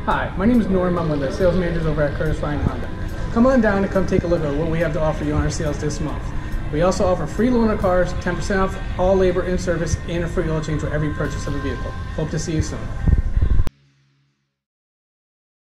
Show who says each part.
Speaker 1: Hi, my name is Norm. I'm one of the sales managers over at Curtis Ryan Honda. Come on down and come take a look at what we have to offer you on our sales this month. We also offer free loaner cars, 10% off all labor and service, and a free oil change for every purchase of a vehicle. Hope to see you soon.